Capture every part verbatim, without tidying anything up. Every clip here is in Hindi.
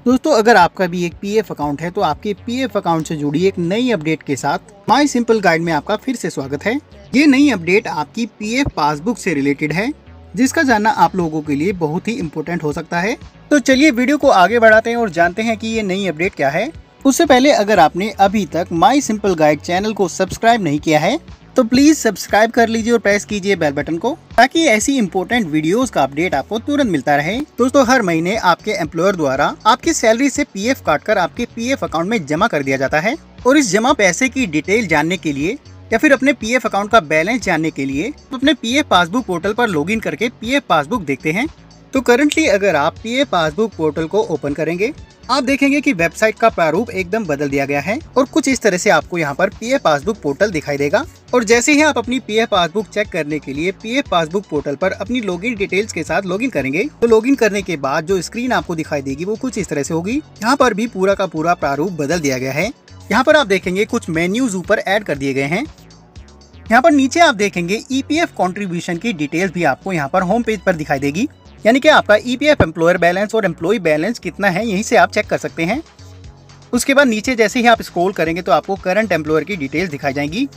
दोस्तों अगर आपका भी एक पीएफ अकाउंट है तो आपके पीएफ अकाउंट से जुड़ी एक नई अपडेट के साथ माई सिंपल गाइड में आपका फिर से स्वागत है। ये नई अपडेट आपकी पीएफ पासबुक से रिलेटेड है, जिसका जानना आप लोगों के लिए बहुत ही इम्पोर्टेंट हो सकता है। तो चलिए वीडियो को आगे बढ़ाते हैं और जानते हैं कि ये नई अपडेट क्या है। उससे पहले अगर आपने अभी तक माई सिंपल गाइड चैनल को सब्सक्राइब नहीं किया है तो प्लीज सब्सक्राइब कर लीजिए और प्रेस कीजिए बेल बटन को, ताकि ऐसी इंपॉर्टेंट वीडियोस का अपडेट आपको तुरंत मिलता रहे। दोस्तों हर महीने आपके एम्प्लॉयर द्वारा आपकी सैलरी से पीएफ काटकर आपके पीएफ अकाउंट में जमा कर दिया जाता है, और इस जमा पैसे की डिटेल जानने के लिए या फिर अपने पीएफ अकाउंट का बैलेंस जानने के लिए तो अपने पीएफ पासबुक पोर्टल पर लॉगिन करके पीएफ पासबुक देखते हैं। तो करंटली अगर आप पीएफ पासबुक पोर्टल को ओपन करेंगे, आप देखेंगे कि वेबसाइट का प्रारूप एकदम बदल दिया गया है और कुछ इस तरह से आपको यहाँ पर पीएफ पासबुक पोर्टल दिखाई देगा। और जैसे ही आप अपनी पीएफ पासबुक चेक करने के लिए पीएफ पासबुक पोर्टल पर अपनी लॉगिन डिटेल्स के साथ लॉगिन करेंगे, तो लॉगिन करने के बाद जो स्क्रीन आपको दिखाई देगी वो कुछ इस तरह से होगी। यहाँ पर भी पूरा का पूरा प्रारूप बदल दिया गया है। यहाँ पर आप देखेंगे कुछ मेन्यूज ऊपर ऐड कर दिए गए हैं। यहाँ पर नीचे आप देखेंगे ईपीएफ कंट्रीब्यूशन की डिटेल्स भी आपको यहाँ पर होम पेज पर दिखाई देगी, यानी कि आपका ईपीएफ एम्प्लॉयर बैलेंस और एम्प्लॉय बैलेंस कितना है यहीं से आप चेक कर सकते हैं। उसके बाद नीचे जैसे ही आप स्क्रॉल करेंगे तो आपको करंट एम्प्लॉयर की डिटेल्स दिखाई जाएंगी।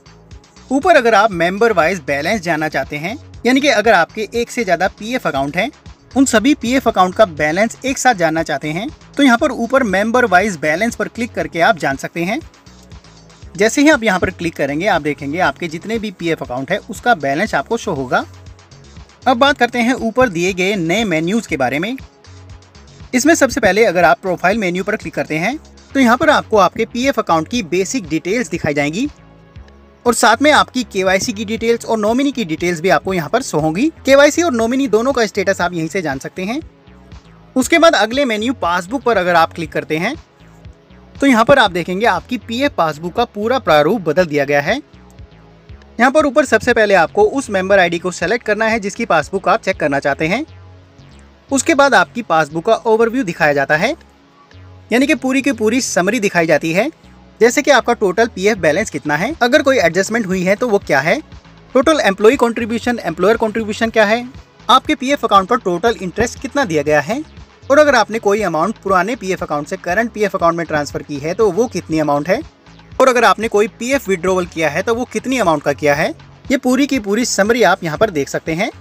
ऊपर अगर आप मेंबर वाइज बैलेंस जानना चाहते हैं, यानी कि अगर आपके एक से ज्यादा पीएफ अकाउंट हैं, उन सभी पीएफ अकाउंट का बैलेंस एक साथ जानना चाहते हैं, तो यहाँ पर ऊपर मेंबर वाइज बैलेंस पर क्लिक करके आप जान सकते हैं। जैसे ही आप यहाँ पर क्लिक करेंगे आप देखेंगे आपके जितने भी पीएफ अकाउंट है उसका बैलेंस आपको शो होगा। अब बात करते हैं ऊपर दिए गए नए मेन्यूज के बारे में। इसमें सबसे पहले अगर आप प्रोफाइल मेन्यू पर क्लिक करते हैं तो यहाँ पर आपको आपके पीएफ अकाउंट की बेसिक डिटेल्स दिखाई जाएंगी, और साथ में आपकी केवाईसी की डिटेल्स और नॉमिनी की डिटेल्स भी आपको यहाँ पर शो होंगी। केवाईसी और नॉमिनी दोनों का स्टेटस आप यहीं से जान सकते हैं। उसके बाद अगले मेन्यू पासबुक पर अगर आप क्लिक करते हैं तो यहाँ पर आप देखेंगे आपकी पीएफ पासबुक का पूरा प्रारूप बदल दिया गया है। यहाँ पर ऊपर सबसे पहले आपको उस मेंबर आईडी को सेलेक्ट करना है जिसकी पासबुक आप चेक करना चाहते हैं। उसके बाद आपकी पासबुक का ओवरव्यू दिखाया जाता है, यानी कि पूरी की पूरी समरी दिखाई जाती है, जैसे कि आपका टोटल पीएफ बैलेंस कितना है, अगर कोई एडजस्टमेंट हुई है तो वो क्या है, total employee contribution employer contribution क्या है, आपके पीएफ अकाउंट पर टोटल इंटरेस्ट कितना दिया गया है, और अगर आपने कोई अमाउंट पुराने पीएफ अकाउंट से करंट पीएफ अकाउंट में ट्रांसफर की है तो वो कितनी अमाउंट है, और अगर आपने कोई पीएफ विड्रॉवल किया है तो वो कितनी अमाउंट का किया है। ये पूरी की पूरी समरी आप यहाँ पर देख सकते हैं।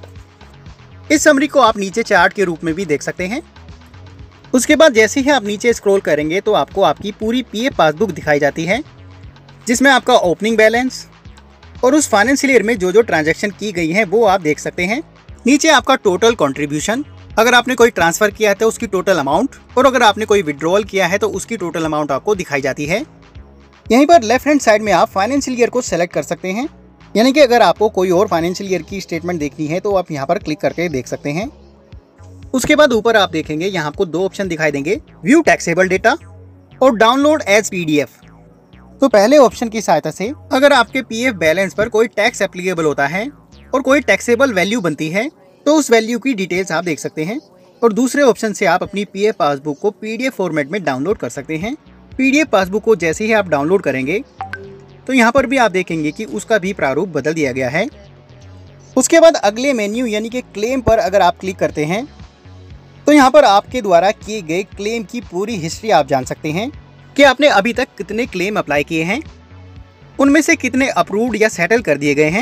इस समरी को आप नीचे चार्ट के रूप में भी देख सकते हैं। उसके बाद जैसे ही आप नीचे स्क्रॉल करेंगे तो आपको आपकी पूरी पीएफ पासबुक दिखाई जाती है, जिसमें आपका ओपनिंग बैलेंस और उस फाइनेंशियल ईयर में जो जो ट्रांजैक्शन की गई है वो आप देख सकते हैं। नीचे आपका टोटल कॉन्ट्रीब्यूशन, अगर आपने कोई ट्रांसफर किया है तो उसकी टोटल अमाउंट, और अगर आपने कोई विड्रॉवल किया है तो उसकी टोटल अमाउंट आपको दिखाई जाती है। यहीं पर लेफ्ट हैंड साइड में आप फाइनेंशियल ईयर को सेलेक्ट कर सकते हैं, यानी कि अगर आपको कोई और फाइनेंशियल ईयर की स्टेटमेंट देखनी है तो आप यहाँ पर क्लिक करके देख सकते हैं। उसके बाद ऊपर आप देखेंगे यहाँ आपको दो ऑप्शन दिखाई देंगे, व्यू टैक्सेबल डेटा और डाउनलोड एज पीडीएफ। तो पहले ऑप्शन की सहायता से अगर आपके पीएफ बैलेंस पर कोई टैक्स एप्लीकेबल होता है और कोई टैक्सेबल वैल्यू बनती है तो उस वैल्यू की डिटेल्स आप देख सकते हैं, और दूसरे ऑप्शन से आप अपनी पीएफ पासबुक को पीडीएफ फॉर्मेट में डाउनलोड कर सकते हैं। पीडीएफ पासबुक को जैसे ही आप डाउनलोड करेंगे तो यहाँ पर भी आप देखेंगे कि उसका भी प्रारूप बदल दिया गया है। उसके बाद अगले मेन्यू यानी कि क्लेम पर अगर आप क्लिक करते हैं तो यहाँ पर आपके द्वारा किए गए क्लेम की पूरी हिस्ट्री आप जान सकते हैं कि आपने अभी तक कितने क्लेम अप्लाई किए हैं, उनमें से कितने अप्रूव्ड या सेटल कर दिए गए हैं,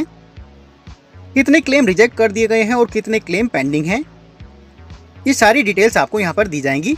कितने क्लेम रिजेक्ट कर दिए गए हैं और कितने क्लेम पेंडिंग हैं। ये सारी डिटेल्स आपको यहाँ पर दी जाएंगी।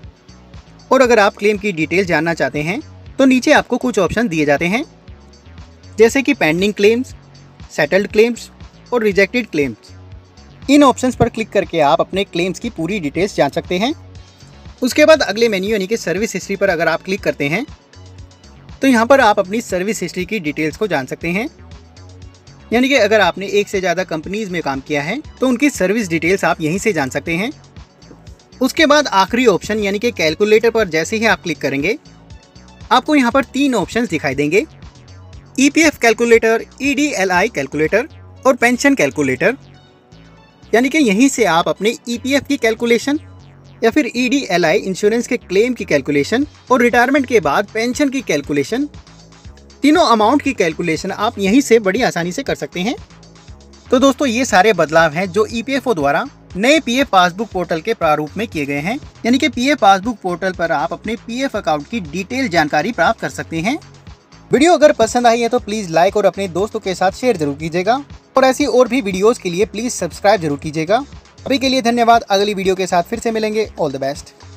और अगर आप क्लेम की डिटेल जानना चाहते हैं तो नीचे आपको कुछ ऑप्शन दिए जाते हैं, जैसे कि पेंडिंग क्लेम्स, सेटल्ड क्लेम्स और रिजेक्टेड क्लेम्स। इन ऑप्शंस पर क्लिक करके आप अपने क्लेम्स की पूरी डिटेल्स जान सकते हैं। उसके बाद अगले मेन्यू यानी कि सर्विस हिस्ट्री पर अगर आप क्लिक करते हैं तो यहाँ पर आप अपनी सर्विस हिस्ट्री की डिटेल्स को जान सकते हैं, यानी कि अगर आपने एक से ज़्यादा कंपनीज में काम किया है तो उनकी सर्विस डिटेल्स आप यहीं से जान सकते हैं। उसके बाद आखिरी ऑप्शन यानी कि कैलकुलेटर पर जैसे ही आप क्लिक करेंगे आपको यहाँ पर तीन ऑप्शंस दिखाई देंगे, ईपीएफ कैलकुलेटर, ईडीएलआई कैलकुलेटर और पेंशन कैलकुलेटर। यानी कि यहीं से आप अपने ईपीएफ की कैलकुलेशन या फिर ईडीएलआई इंश्योरेंस के क्लेम की कैलकुलेशन और रिटायरमेंट के बाद पेंशन की कैलकुलेशन, तीनों अमाउंट की कैलकुलेशन आप यहीं से बड़ी आसानी से कर सकते हैं। तो दोस्तों ये सारे बदलाव हैं जो ईपीएफओ द्वारा नए पीएफ पासबुक पोर्टल के प्रारूप में किए गए हैं। यानी कि पीएफ पासबुक पोर्टल पर आप अपने पीएफ अकाउंट की डिटेल जानकारी प्राप्त कर सकते हैं। वीडियो अगर पसंद आई है तो प्लीज लाइक और अपने दोस्तों के साथ शेयर जरूर कीजिएगा और ऐसी और भी वीडियोस के लिए प्लीज सब्सक्राइब जरूर कीजिएगा। अभी के लिए धन्यवाद। अगली वीडियो के साथ फिर से मिलेंगे। All the best.